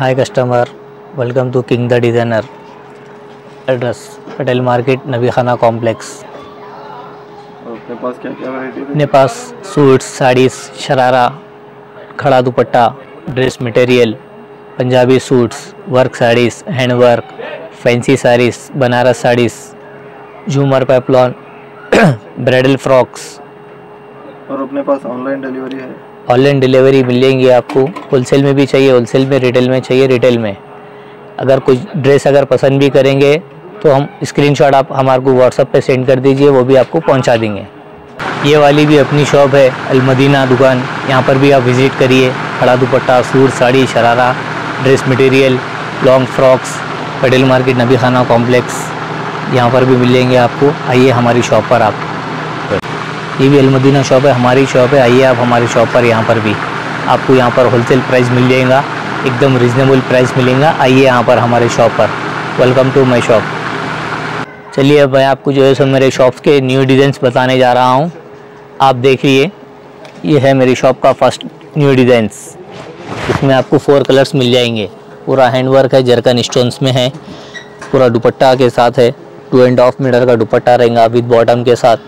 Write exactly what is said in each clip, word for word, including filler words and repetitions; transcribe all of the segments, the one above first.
Hi customer, welcome to King the designer. Address Patel market, Nabi Khana complex. और अपने पास क्या क्या वैरायटी है? अपने पास सूट्स, साड़ीज़, शरारा, खड़ा dupatta, dress material, Punjabi suits, work saris, hand work, fancy saris, Banaras saris, झूमर, पैपलॉन, ब्राइडल फ्रॉक्स। और अपने पास ऑनलाइन डिलीवरी है? ऑनलाइन डिलीवरी मिल जाएंगी आपको। होलसेल में भी चाहिए होलसेल में, रिटेल में चाहिए रिटेल में। अगर कुछ ड्रेस अगर पसंद भी करेंगे तो हम स्क्रीनशॉट आप हमारे को व्हाट्सएप पे सेंड कर दीजिए, वो भी आपको पहुंचा देंगे। ये वाली भी अपनी शॉप है, अलमदीना दुकान, यहाँ पर भी आप विज़िट करिए। खड़ा dupatta, suit, sari, sharara, dress material, long frocks, Patel market, Nabi Khana complex, यहाँ पर भी मिल जाएंगे आपको। आइए हमारी शॉप पर आप। ये भी अलमदीना शॉप है, हमारी शॉप है। आइए आप हमारी शॉप पर, यहाँ पर भी आपको यहाँ पर होलसेल प्राइस मिल जाएगा, एकदम रिजनेबल प्राइस मिलेगा। आइए यहाँ पर हमारे शॉप पर। Welcome to my shop. चलिए अब मैं आपको जो है सो मेरे शॉप के न्यू डिज़ाइंस बताने जा रहा हूँ। आप देखिए, ये है मेरी शॉप का फर्स्ट न्यू डिज़ाइंस। इसमें आपको फोर कलर्स मिल जाएंगे। पूरा हैंडवर्क है, जरकन स्टोन्स में है, पूरा दुपट्टा के साथ है। टू एंड हाफ मीटर का दुपट्टा रहेगा विद बॉटम के साथ।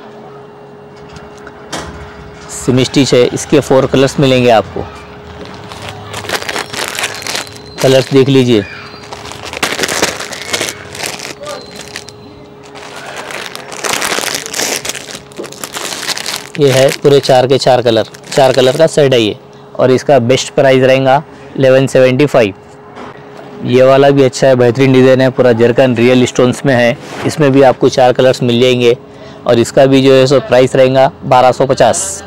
सिमी स्टिच है, इसके फोर कलर्स मिलेंगे आपको। कलर्स देख लीजिए। ये है पूरे चार के चार कलर, चार कलर का सेट है ये। और इसका बेस्ट प्राइस रहेगा इलेवन सेवेंटी फाइव। ये वाला भी अच्छा है, बेहतरीन डिज़ाइन है, पूरा जरकन रियल स्टोन्स में है। इसमें भी आपको चार कलर्स मिल जाएंगे और इसका भी जो है सो प्राइस रहेगा बारह सौ पचास।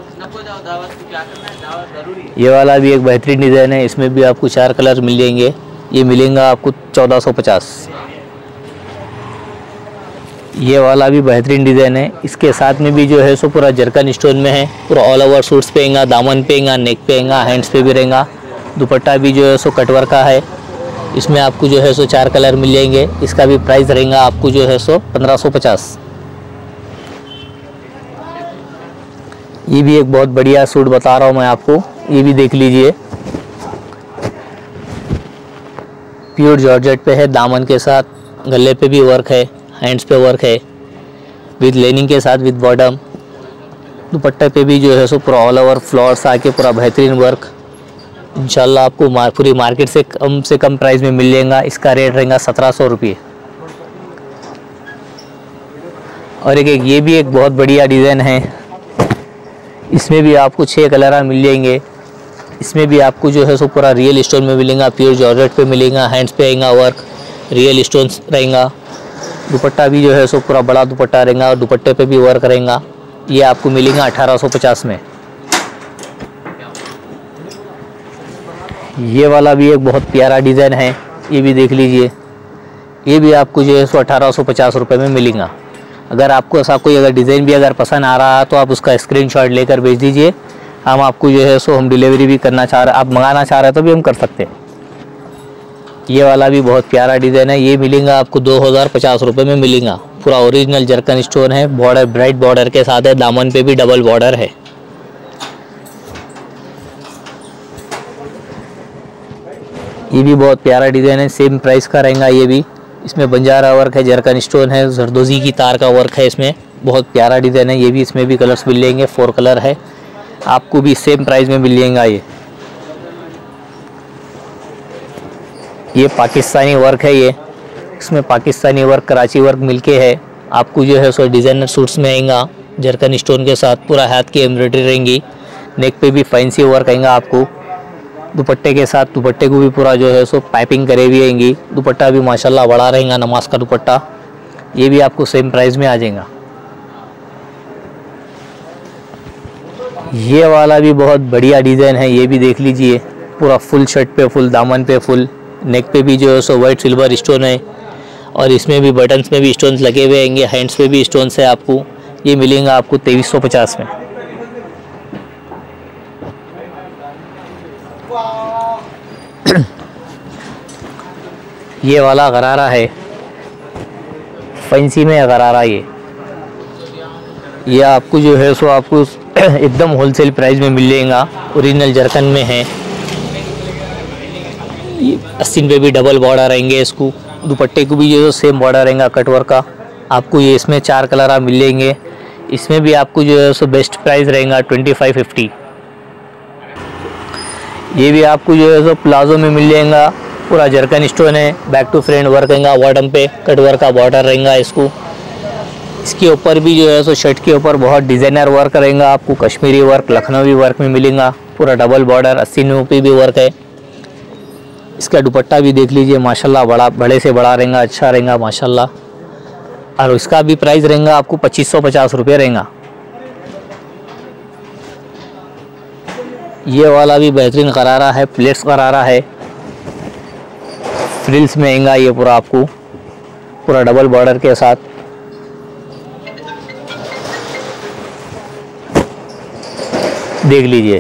ये वाला भी एक बेहतरीन डिज़ाइन है, इसमें भी आपको चार कलर मिल जाएंगे। ये मिलेगा आपको चौदह सौ पचास। ये वाला भी बेहतरीन डिज़ाइन है, इसके साथ में भी जो है सो पूरा जरकन स्टोन में है। पूरा ऑल ओवर सूट्स पे रहेगा, दामन पे रहेगा, नेक पे रहेगा, हैंड्स पे भी रहेगा। दुपट्टा भी जो है सो कटवर का है। इसमें आपको जो है सो चार कलर मिल जाएंगे। इसका भी प्राइस रहेगा आपको जो है सो पंद्रह सौ पचास। ये भी एक बहुत बढ़िया सूट बता रहा हूँ मैं आपको, ये भी देख लीजिए। प्योर जॉर्जेट पे है, दामन के साथ, गले पे भी वर्क है, हैंड्स पे वर्क है, विद लेनिंग के साथ विद बॉटम। दुपट्टे पे भी जो है सो पूरा ऑल ओवर फ्लावर्स आके पूरा बेहतरीन वर्क। इंशाल्लाह आपको मार, पूरी मार्केट से कम से कम प्राइस में मिल जाएगा। इसका रेट रहेगा सत्रह सौ रुपये। और एक, एक ये भी एक बहुत बढ़िया डिज़ाइन है, इसमें भी आपको छः कलर मिल जाएंगे। इसमें भी आपको जो है सो पूरा रियल स्टोन में मिलेगा, प्योर जॉर्जेट पे मिलेगा, हैंड्स पे रहेगा वर्क, रियल स्टोन्स रहेगा। दुपट्टा भी जो है सो पूरा बड़ा दुपट्टा रहेगा और दुपट्टे पे भी वर्क रहेगा। ये आपको मिलेगा अठारह सौ पचास में। ये वाला भी एक बहुत प्यारा डिज़ाइन है, ये भी देख लीजिए। ये भी आपको जो है सो अठारह सौ पचास रुपये में मिलेगा। अगर आपको ऐसा कोई अगर डिज़ाइन भी अगर पसंद आ रहा है तो आप उसका स्क्रीनशॉट लेकर भेज दीजिए। हम आपको जो है सो हम डिलीवरी भी करना चाह रहे, आप मंगाना चाह रहे हैं तो भी हम कर सकते हैं। ये वाला भी बहुत प्यारा डिज़ाइन है, ये मिलेगा आपको दो हज़ार पचास रुपये में मिलेगा। पूरा ओरिजिनल जरकन स्टोन है, बॉर्डर ब्राइट बॉर्डर के साथ है, दामन पे भी डबल बॉर्डर है। ये भी बहुत प्यारा डिज़ाइन है, सेम प्राइस का रहेगा ये भी। इसमें बंजारा वर्क है, जरकन स्टोन है, जरदोजी की तार का वर्क है। इसमें बहुत प्यारा डिज़ाइन है ये भी। इसमें भी कलर्स मिल जाएंगे, फोर कलर है, आपको भी सेम प्राइस में मिल जाएगा। ये ये पाकिस्तानी वर्क है, ये इसमें पाकिस्तानी वर्क, कराची वर्क मिलके है। आपको जो है सो डिज़ाइनर सूट्स में आएगा, जरकन स्टोन के साथ पूरा हाथ की एम्ब्रॉयडरी रहेंगी। नेक पे भी फैंसी वर्क आएगा आपको। दुपट्टे के साथ, दुपट्टे को भी पूरा जो है सो पाइपिंग करे हुई आएंगी। दुपट्टा भी माशाल्लाह बड़ा रहेगा, नमाज का दुपट्टा। ये भी आपको सेम प्राइस में आ जाएगा। ये वाला भी बहुत बढ़िया डिज़ाइन है, ये भी देख लीजिए। पूरा फुल शर्ट पे फुल, दामन पे फुल, नेक पे भी जो है सो वाइट सिल्वर स्टोन है और इसमें भी बटन्स में भी स्टोन्स लगे हुए आएंगे, हैंड्स पे भी स्टोन्स है आपको। ये मिलेगा आपको तेईस सौ पचास में। ये वाला गरारा है, फैंसी में गरारा। ये ये आपको जो है सो आपको एकदम होलसेल प्राइस में मिल जाएगा, ओरिजिनल जरकन में है। ये अस्सीन पे भी डबल बॉर्डर रहेंगे। इसको दुपट्टे को भी जो सेम बॉर्डर रहेगा कटवर्क का। आपको ये इसमें चार कलर आप मिल लेंगे। इसमें भी आपको जो है सो बेस्ट प्राइस रहेगा ट्वेंटी फाइव फिफ्टी। ये भी आपको जो है सो प्लाजो में मिल जाएगा। पूरा जरकन स्टोन है, बैक टू फ्रंट वर्क रहेगा, बॉटम पे कटवर्क का बॉर्डर रहेगा। इसको इसके ऊपर भी जो है सो शर्ट के ऊपर बहुत डिज़ाइनर वर्क रहेगा। आपको कश्मीरी वर्क, लखनवी वर्क में मिलेगा। पूरा डबल बॉर्डर, अस्सी पे भी वर्क है। इसका दुपट्टा भी देख लीजिए माशाल्लाह, बड़ा बड़े से बड़ा रहेगा, अच्छा रहेगा माशाल्लाह। और इसका भी प्राइस रहेगा आपको पच्चीस सौ पचास रुपये रहेगा। ये वाला भी बेहतरीन करारा है, प्लेट्स करारा है, फ्रिल्स में आएगा ये पूरा आपको, पूरा डबल बॉर्डर के साथ। देख लीजिए,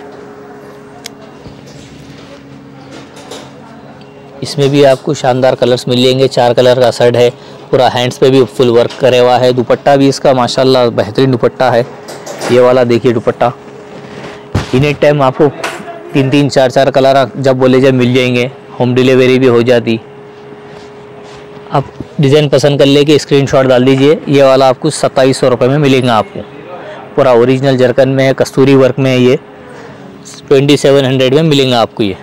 इसमें भी आपको शानदार कलर्स मिल जाएंगे। चार कलर का शर्ट है, पूरा हैंड्स पे भी फुल वर्क करे हुआ है। दुपट्टा भी इसका माशाल्लाह बेहतरीन दुपट्टा है। ये वाला देखिए दुपट्टा, इन एक टाइम आपको तीन तीन चार चार कलर जब बोले जब मिल जाएंगे। होम डिलीवरी भी हो जाती। आप डिज़ाइन पसंद कर लेके स्क्रीनशॉट डाल दीजिए। ये वाला आपको सत्ताईस सौ रुपये में मिलेगा। आपको पूरा ओरिजिनल जरकन में है, कस्तूरी वर्क में है। ये ट्वेंटी सेवन हंड्रेड में मिलेगा आपको ये।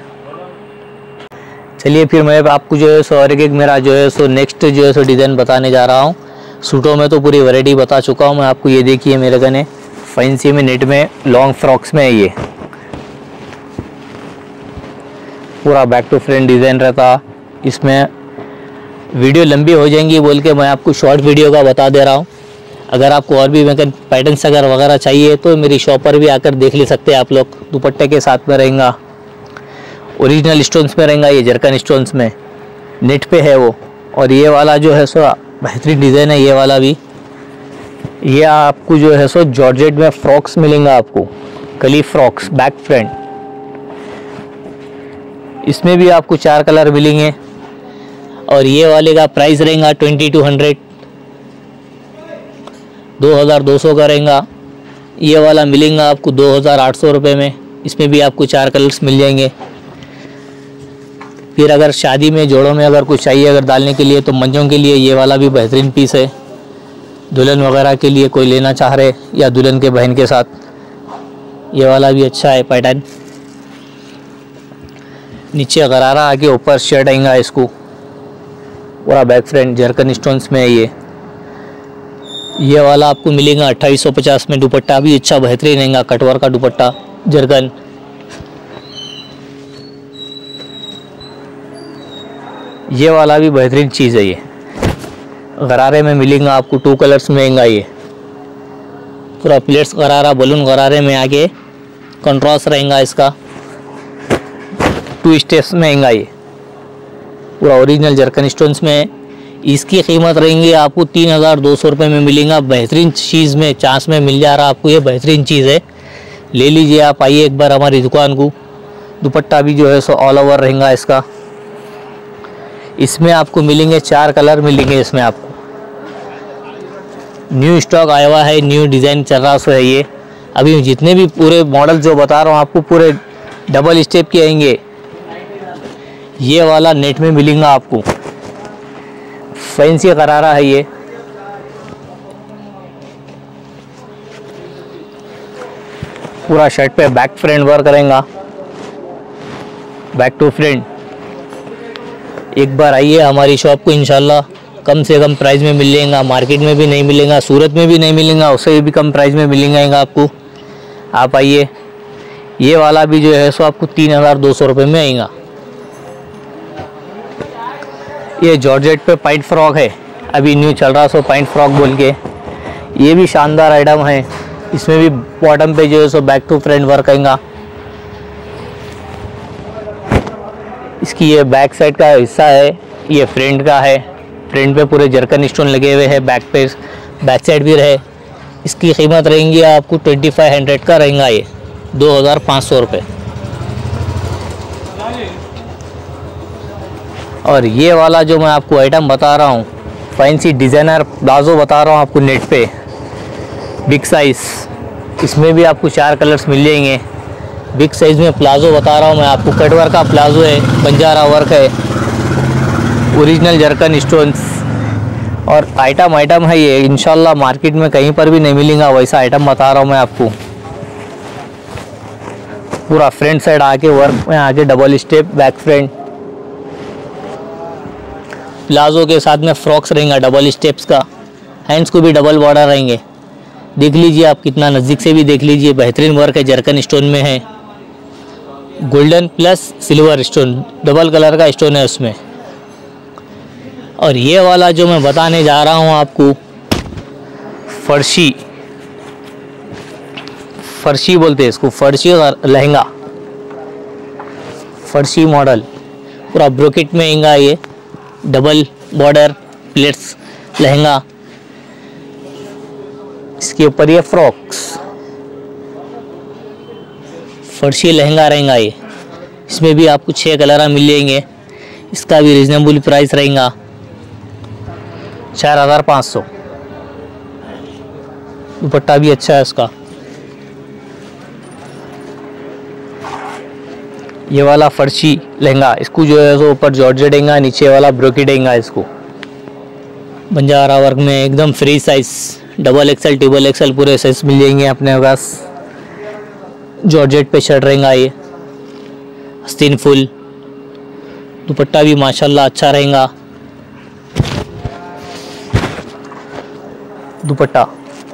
चलिए फिर मैं आपको जो है सो और एक मेरा जो है सो नेक्स्ट जो है सो डिज़ाइन बताने जा रहा हूँ। सूटों में तो पूरी वैरायटी बता चुका हूँ मैं आपको। ये देखिए मेरे गने फैंसी में, नेट में, लॉन्ग फ्रॉक्स में है। ये पूरा बैक टू फ्रंट डिज़ाइन रहता। इसमें वीडियो लंबी हो जाएंगी बोल के मैं आपको शॉर्ट वीडियो का बता दे रहा हूँ। अगर आपको और भी मैं पैटर्न्स अगर वगैरह चाहिए तो मेरी शॉप पर भी आकर देख ले सकते हैं आप लोग। दुपट्टे के साथ में रहेगा, ओरिजिनल स्टोन्स में रहेगा। ये जरकन स्टोन्स में नेट पे है वो। और ये वाला जो है सो बेहतरीन डिज़ाइन है। ये वाला भी, ये आपको जो है सो जॉर्जेट में फ्रॉक्स मिलेंगे आपको, कली फ्रॉक्स बैक फ्रंट। इसमें भी आपको चार कलर मिलेंगे। और ये वाले का प्राइस रहेगा ट्वेंटी टू हंड्रेड, दो हज़ार दो सौ का रहेगा। ये वाला मिलेगा आपको दो हज़ार आठ सौ रुपये में। इसमें भी आपको चार कलर्स मिल जाएंगे। फिर अगर शादी में, जोड़ों में अगर कुछ चाहिए अगर डालने के लिए तो मंजों के लिए ये वाला भी बेहतरीन पीस है। दुल्हन वगैरह के लिए कोई लेना चाह रहे या दुल्हन के बहन के साथ, ये वाला भी अच्छा है पैटर्न। नीचे गरारा आके ऊपर शर्ट आएगा। इसको पूरा बैक फ्रंट जरकन स्टोन्स में है। ये ये वाला आपको मिलेगा अट्ठाईस सौ पचास में। दुपट्टा भी अच्छा बेहतरीन रहेगा, कटवर्क का दुपट्टा जरकन। ये वाला भी बेहतरीन चीज़ है। ये गरारे में मिलेगा आपको, टू कलर्स में आएगा। ये पूरा प्लेट्स गरारा, बलून गरारे में आगे कंट्रास्ट रहेगा। इसका टू स्टेप्स में आएगा। ये पूरा ओरिजिनल जरकन स्टोन्स में है। इसकी कीमत रहेंगी आपको तीन हज़ार दो सौ रुपये में मिलेगा। बेहतरीन चीज़ में, चांस में मिल जा रहा आपको। ये बेहतरीन चीज़ है, ले लीजिए आप। आइए एक बार हमारी दुकान को। दुपट्टा भी जो है सो ऑल ओवर रहेगा इसका। इसमें आपको मिलेंगे चार कलर मिलेंगे। इसमें आपको न्यू स्टॉक आया हुआ है, न्यू डिज़ाइन चल रहा सो है। ये अभी जितने भी पूरे मॉडल जो बता रहा हूँ आपको पूरे डबल स्टेप के आएंगे। ये वाला नेट में मिलेगा आपको, फैंसी करारा है। ये पूरा शर्ट पे बैक फ्रंट वर्क करेगा, बैक टू फ्रंट। एक बार आइए हमारी शॉप को, इंशाल्लाह कम से कम प्राइस में मिल जाएगा। मार्केट में भी नहीं मिलेगा, सूरत में भी नहीं मिलेगा, उससे भी कम प्राइस में मिलेगा आपको। आप आइए। ये वाला भी जो है सो आपको तीन हज़ार दो सौ रुपये में आएगा। ये जॉर्जेट पे पाइंट फ्रॉक है, अभी न्यू चल रहा सो पाइंट फ्रॉक बोल के। ये भी शानदार आइटम है। इसमें भी बॉटम पे जो है सो बैक टू फ्रंट वर्क आएगा। इसकी ये बैक साइड का हिस्सा है, ये फ्रंट का है। फ्रंट पे पूरे जरकन स्टोन लगे हुए हैं, बैक पे बैक साइड भी रहे। इसकी कीमत रहेंगी आपको ट्वेंटी फाइव हंड्रेड का रहेगा। ये दो हज़ार पाँच सौ रुपये। और ये वाला जो मैं आपको आइटम बता रहा हूँ, फैंसी डिज़ाइनर प्लाजो बता रहा हूँ आपको, नेट पे बिग साइज़। इसमें भी आपको चार कलर्स मिल जाएंगे। बिग साइज़ में प्लाजो बता रहा हूँ मैं आपको, कट वर्क का प्लाजो है, बंजारा वर्क है, ओरिजिनल जरकन स्टोन्स और आइटम आइटम है ये। इंशाल्लाह मार्केट में कहीं पर भी नहीं मिलेगा वैसा आइटम बता रहा हूँ मैं आपको। पूरा फ्रंट साइड आके वर्क में आके double step back front, palazzo के साथ में फ्रॉक्स रहेंगे डबल स्टेप्स का, हैंड्स को भी डबल बॉर्डर रहेंगे। देख लीजिए आप, कितना नज़दीक से भी देख लीजिए, बेहतरीन वर्क है, जरकन स्टोन में है, golden plus silver stone, double colour का स्टोन है उसमें। और ये वाला जो मैं बताने जा रहा हूँ आपको, फर्शी, फर्शी बोलते हैं इसको, फर्शी और लहंगा, फर्शी मॉडल, पूरा ब्रोकेट में आएगा ये, डबल बॉर्डर प्लेट्स लहंगा, इसके ऊपर ये फ्रॉक्स, फर्शी लहंगा रहेगा ये। इसमें भी आपको छः कलर मिल जाएंगे, इसका भी रिजनेबल प्राइस रहेगा चार हज़ार पाँच सौ। दुपट्टा भी अच्छा है इसका। ये वाला फर्शी लहंगा, इसको जो है सो ऊपर जॉर्जेट देंगे, नीचे वाला ब्रोकेट देंगे, इसको बंजारा वर्क में एकदम free size, double XL triple XL पूरे साइज मिल जाएंगे अपने पास। जॉर्जेट पे शर्ट रहेगा ये, आस्तीन फुल, दुपट्टा भी माशाल्लाह अच्छा रहेगा। दुपट्टा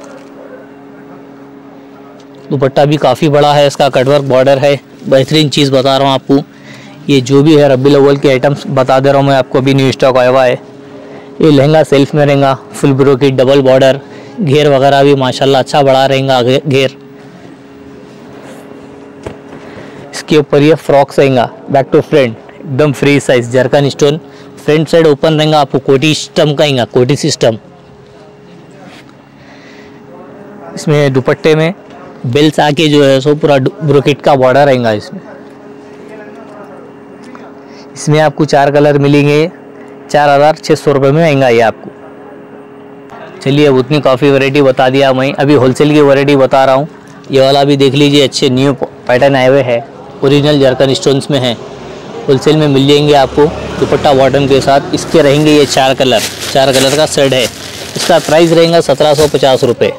दुपट्टा भी काफ़ी बड़ा है, इसका कटवर्क बॉर्डर है, बेहतरीन चीज़ बता रहा हूँ आपको। ये जो भी है रबीउल अव्वल के आइटम्स बता दे रहा हूँ मैं आपको, अभी न्यू स्टॉक आया हुआ है। ये लहंगा सेल्फ में रहेगा, फुल ब्रोकेट डबल बॉर्डर, घेर वगैरह भी माशाल्लाह अच्छा बड़ा रहेगा घेर। इसके ऊपर ये फ्रॉक्स रहेगा बैक टू फ्रंट, एकदम free size, zircon stone, front side open रहेगा आपको, कोटी सिस्टम का रहेगा, कोटी सिस्टम। इसमें दुपट्टे में बेल्स आके जो है सो पूरा ब्रोकेट का बॉर्डर रहेगा इसमें। इसमें आपको चार कलर मिलेंगे, चार हज़ार छः सौ रुपये में आएगा ये आपको। चलिए अब उतनी काफ़ी वैरायटी बता दिया मैं, अभी होलसेल की वैरायटी बता रहा हूँ। ये वाला भी देख लीजिए, अच्छे न्यू पैटर्न आए हुए हैं, ओरिजिनल जरकन स्टोन्स में है, होलसेल में मिल जाएंगे आपको दुपट्टा बॉटम के साथ। इसके रहेंगे ये चार कलर, चार कलर का सेट है। इसका प्राइस रहेगा सत्रह सौ पचास रुपये।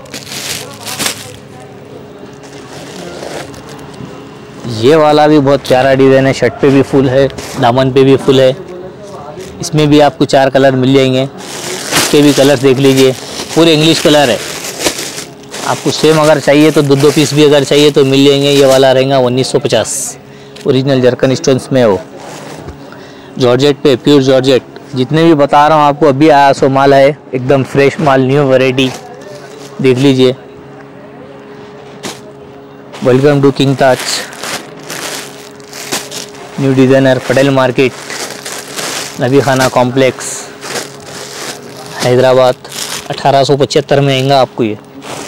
ये वाला भी बहुत प्यारा डिज़ाइन है, शर्ट पे भी फुल है, दामन पे भी फुल है। इसमें भी आपको चार कलर मिल जाएंगे, इसके भी कलर देख लीजिए, पूरे इंग्लिश कलर है। आपको सेम अगर चाहिए तो दो दो पीस भी अगर चाहिए तो मिल जाएंगे। ये वाला रहेगा उन्नीस सौ पचास, ओरिजिनल जरकन स्टोन्स में हो, जॉर्जेट पे, प्योर जॉर्जेट। जितने भी बता रहा हूँ आपको अभी आया सो माल है, एकदम फ्रेश माल, न्यू वैरायटी, देख लीजिए। Welcome to King Taj, new designer, Patel market, Nabi Khana complex, Hyderabad. अठारह सौ पचहत्तर में आएगा आपको ये।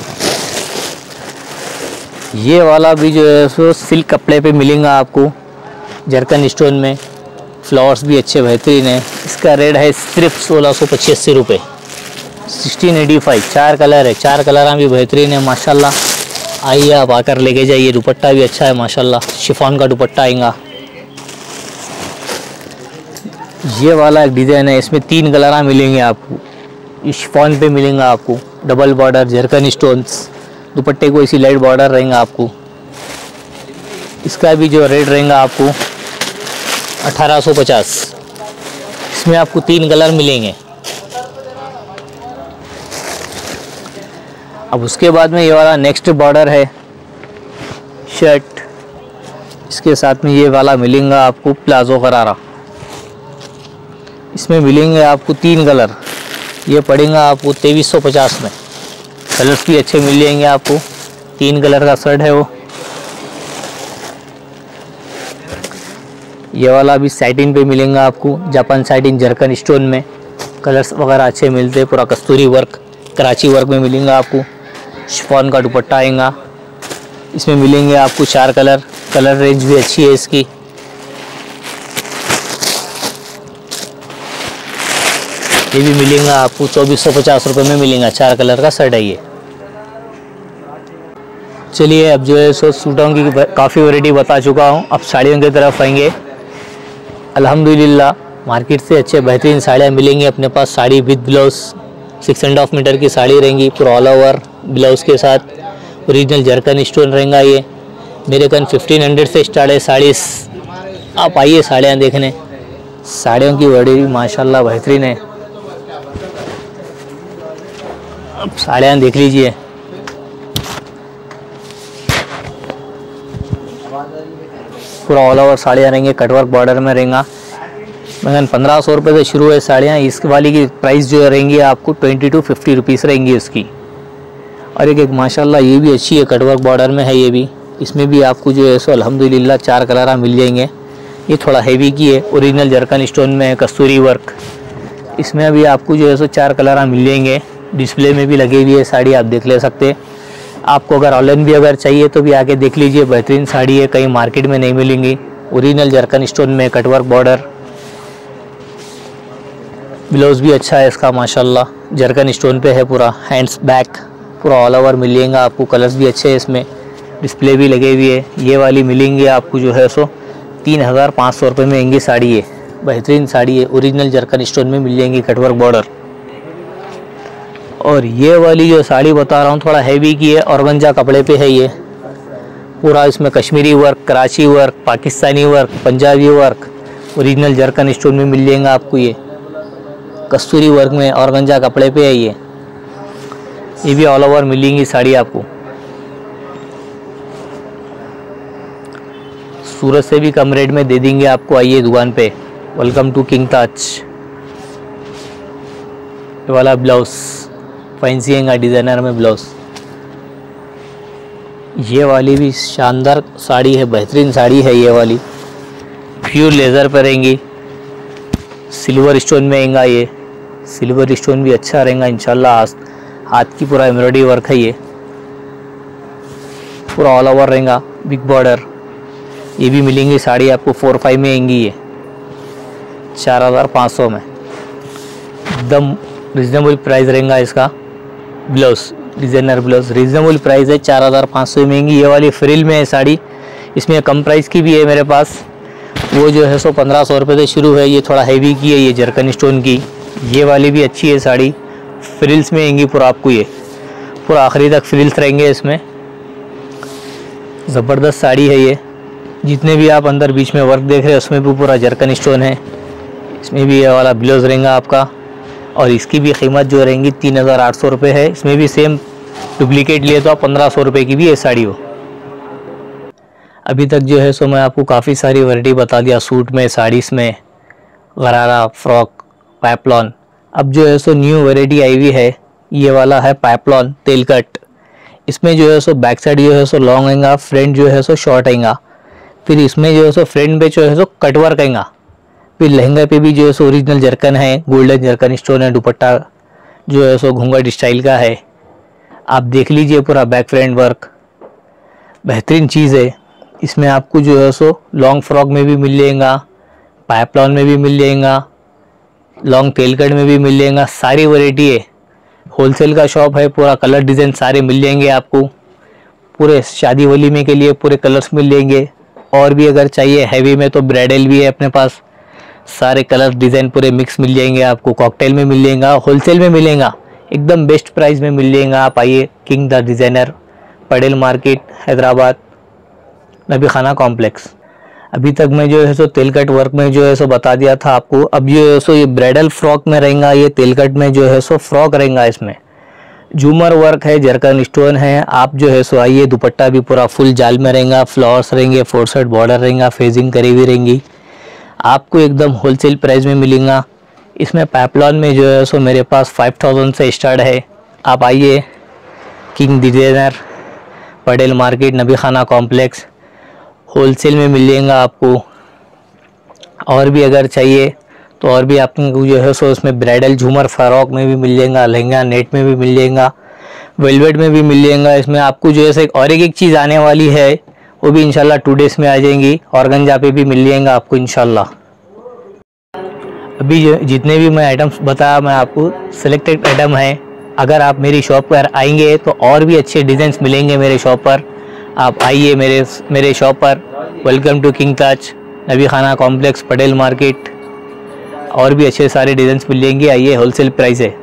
ये वाला भी जो है सो सिल्क कपड़े पे मिलेगा आपको, जरकन स्टोन में, फ्लावर्स भी अच्छे बेहतरीन है। इसका रेट है सिर्फ सोलह सौ पचासी रुपये, सिक्सटीन एटी फाइव। चार कलर है, चार कलर भी बेहतरीन है माशाल्लाह। आइए आप आकर लेके जाइए। दुपट्टा भी अच्छा है माशाल्लाह, शिफॉन का दुपट्टा आएगा। ये वाला एक डिज़ाइन है, इसमें तीन कलर मिलेंगे आपको, इस शिफॉन पे मिलेंगे आपको, डबल बॉर्डर, जरकन स्टोन्स, दुपट्टे को इसी लाइट बॉर्डर रहेगा आपको। इसका भी जो रेट रहेगा आपको अठारह सौ पचास। इसमें आपको तीन कलर मिलेंगे। अब उसके बाद में ये वाला नेक्स्ट बॉर्डर है शर्ट, इसके साथ में ये वाला मिलेगा आपको प्लाजो गरारा। इसमें मिलेंगे आपको तीन कलर, ये पड़ेगा आपको तेईस सौ पचास में। कलर्स भी अच्छे मिल जाएंगे आपको, तीन कलर का शर्ट है वो। ये वाला भी सैटिन पे मिलेगा आपको, जापान सैटिन जरकन स्टोन में, कलर्स वगैरह अच्छे मिलते हैं। पूरा कस्तूरी वर्क, कराची वर्क में मिलेगा आपको। शिफॉन का दुपट्टा आएगा, इसमें मिलेंगे आपको चार कलर, कलर रेंज भी अच्छी है इसकी। ये भी मिलेगा आपको चौबीस सौ पचास रुपये में मिलेगा, चार कलर का शर्ट है ये। चलिए अब जो है सो सूटों की काफ़ी वैरायटी बता चुका हूँ, अब साड़ियों की तरफ आएंगे। अल्हम्दुलिल्लाह मार्केट से अच्छे बेहतरीन साड़ियाँ मिलेंगी अपने पास। Sari with blouse six and half metre की साड़ी रहेंगी, पूरा ऑल ओवर ब्लाउज के साथ। ओरिजिनल जरकन स्टोन रहेगा। ये मेरे कन फिफ्टीन हंड्रेड से स्टार्ट है साड़ी। आप आइए साड़ियाँ देखने, साड़ियों की वैरायटी माशाल्लाह बेहतरीन है। अब साड़ियाँ देख लीजिए। पूरा ऑल ओवर साड़ियाँ रहेंगे, कटवर्क बॉर्डर में रहेगा। मगर पंद्रह सौ रुपये से शुरू है साड़ियाँ। इस वाली की प्राइस जो रहेंगी आपको ट्वेंटी टू फिफ्टी रुपीज़ रहेंगी उसकी। और एक एक माशाल्लाह ये भी अच्छी है, कटवर्क बॉर्डर में है ये भी। इसमें भी आपको जो है सो अल्हम्दुलिल्लाह चार कलर मिल जाएंगे। ये थोड़ा हैवी की है, ओरिजिनल जरकन स्टोन में है, कस्तूरी वर्क। इसमें भी आपको जो है सो चार कलर मिल जाएंगे। डिस्प्ले में भी लगी हुई है साड़ी, आप देख ले सकते हैं। आपको अगर ऑनलाइन भी अगर चाहिए तो भी आके देख लीजिए, बेहतरीन साड़ी है, कहीं मार्केट में नहीं मिलेंगी। ओरिजिनल जरकन स्टोन में कटवर्क बॉर्डर, ब्लाउज भी अच्छा है इसका माशाल्लाह, जरकन स्टोन पे है पूरा। हैंड्स बैक पूरा ऑल ओवर मिलेगा आपको। कलर्स भी अच्छे हैं इसमें, डिस्प्ले भी लगे हुई है। ये वाली मिलेंगी आपको जो है सो तीन हज़ार पाँच सौ रुपये में महंगी साड़ी है, बेहतरीन साड़ी है। ओरिजिनल जरकन स्टोन में मिल जाएंगी, कटवर्क बॉर्डर। और ये वाली जो साड़ी बता रहा हूँ थोड़ा हैवी की है, ऑर्गेन्जा कपड़े पे है ये पूरा। इसमें Kashmiri work, Karachi work, Pakistani work, Punjabi work, original zircon stone में मिल जाएगा आपको। ये कस्तूरी वर्क में ऑर्गेन्जा कपड़े पे है ये। ये भी ऑल ओवर मिलेंगी साड़ी आपको। सूरत से भी कम रेट में दे देंगे आपको, आइए दुकान पे। Welcome to King Taj. ये वाला ब्लाउज फैंसी है डिज़ाइनर में ब्लाउज। ये वाली भी शानदार साड़ी है, बेहतरीन साड़ी है ये वाली। प्योर लेज़र पर रहेंगी, सिल्वर स्टोन में आएगा ये। सिल्वर स्टोन भी अच्छा रहेगा इंशाल्लाह। हाथ की पूरा एम्ब्रॉयडरी वर्क है ये, पूरा ऑल ओवर रहेगा, बिग बॉर्डर। ये भी मिलेंगी साड़ी आपको फोर फाइव में आएंगी ये, चार हज़ार पाँच सौ में। एकदम रिजनेबल प्राइस रहेगा इसका। Blouse designer blouse reasonable price है, चार हज़ार पाँच सौ महंगी। ये वाली फ्रिल में है साड़ी, इसमें कम प्राइस की भी है मेरे पास। वो जो है सो पंद्रह सौ रुपये से शुरू है। ये थोड़ा हैवी की है, ये जरकन स्टोन की। ये वाली भी अच्छी है साड़ी, फ्रिल्स में आएंगी पूरा आपको। ये पूरा आखिरी तक फ्रिल्स रहेंगे इसमें। ज़बरदस्त साड़ी है ये। जितने भी आप अंदर बीच में वर्क देख रहे हैं उसमें भी पूरा जरकन स्टोन है। इसमें भी ये वाला ब्लाउज रहेगा आपका। और इसकी भी कीमत जो रहेंगी तीन हज़ार आठ सौ रुपये है। इसमें भी सेम डुप्लीकेट लिए तो आप पंद्रह सौ रुपये की भी ये साड़ी हो। अभी तक जो है सो मैं आपको काफ़ी सारी वैरायटी बता दिया, सूट में, साड़ीज़ में, गरारा, फ्रॉक, पाइपलॉन। अब जो है सो न्यू वैरायटी आई हुई है, ये वाला है पाइपलॉन तेल कट। इसमें जो है सो बैक साइड जो है सो लॉन्ग आएगा, फ्रंट जो है सो शॉर्ट आएगा। फिर इसमें जो है सो फ्रंट पे जो है सो कटवर्क आएगा। फिर लहंगा पे भी जो है सो ओरिजिनल जरकन है, गोल्डन जरकन स्टोन है। दुपट्टा जो है सो घूंघट स्टाइल का है। आप देख लीजिए पूरा बैक फ्रंट वर्क, बेहतरीन चीज़ है। इसमें आपको जो है सो लॉन्ग फ्रॉक में भी मिल जाएगा, पाइपलॉन में भी मिल जाएगा, लॉन्ग टेल कट में भी मिल जाएगा। सारी वैरायटी है, होलसेल का शॉप है पूरा। कलर डिज़ाइन सारे मिल जाएंगे आपको। पूरे शादी वलीमे के लिए पूरे कलर्स मिल जाएंगे। और भी अगर चाहिए हैवी में तो ब्राइडल भी है अपने पास। सारे कलर डिज़ाइन पूरे मिक्स मिल जाएंगे आपको। कॉकटेल में मिल जाएगा, होलसेल में मिलेगा, एकदम बेस्ट प्राइस में मिल जाएगा। आप आइए, King the designer, Patel market, Hyderabad, Nabi Khana complex. अभी तक मैं जो है सो तेल कट वर्क में जो है सो बता दिया था आपको। अब जो है सो ये ब्राइडल फ्रॉक में रहेगा, ये तेल कट में जो है सो फ्रॉक रहेगा। इसमें झूमर वर्क है, जरकन स्टोन है। आप जो है सो आइए, दुपट्टा भी पूरा फुल जाल में रहेगा, फ्लावर्स रहेंगे, फोर साइड बॉर्डर रहेगा, फेजिंग करी हुई रहेंगी। आपको एकदम होलसेल प्राइस में मिलेगा। इसमें पाइपलॉन में जो है सो मेरे पास फाइव थाउजेंड से स्टार्ट है। आप आइए, king designer, Patel market, Nabi Khana complex, wholesale में मिल जाएगा आपको। और भी अगर चाहिए तो और भी आपको जो है सो इसमें ब्राइडल झूमर फ्रॉक में भी मिल जाएगा, लहंगा नेट में भी मिल जाएगा, वेलवेट में भी मिल जाएगा। इसमें आपको जो है और एक एक चीज़ आने वाली है, वो भी इंशाल्लाह टू डेज़ में आ जाएंगी। ऑर्गेन्जा पे भी मिल जाएगा आपको इंशाल्लाह। अभी जो जितने भी मैं आइटम्स बताया, मैं आपको सिलेक्टेड आइटम है। अगर आप मेरी शॉप पर आएंगे तो और भी अच्छे डिज़ाइंस मिलेंगे मेरे शॉप पर। आप आइए मेरे मेरे शॉप पर। Welcome to King Taj, Nabi Khana complex, Patel market. और भी अच्छे सारे डिज़ाइंस मिल जाएंगे, आइए, होलसेल प्राइस है।